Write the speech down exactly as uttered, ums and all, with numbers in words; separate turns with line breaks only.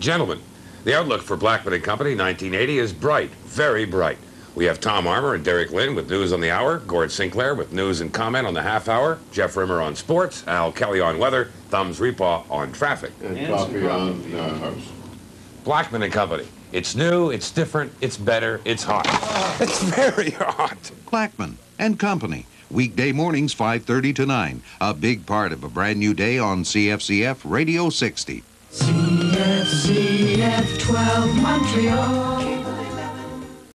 Gentlemen, the outlook for Blackman and Company nineteen eighty is bright, very bright. We have Tom Armour and Derek Lynn with news on the hour, Gord Sinclair with news and comment on the half hour, Jeff Rimmer on sports, Al Kelly on weather, Thumbs Repaw on traffic.
And, and coffee on uh, house.
Blackman and Company. It's new, it's different, it's better, it's hot. It's very hot.
Blackman and Company. Weekday mornings five thirty to nine. A big part of a brand new day on C F C F Radio sixty.
C F C F twelve Montreal.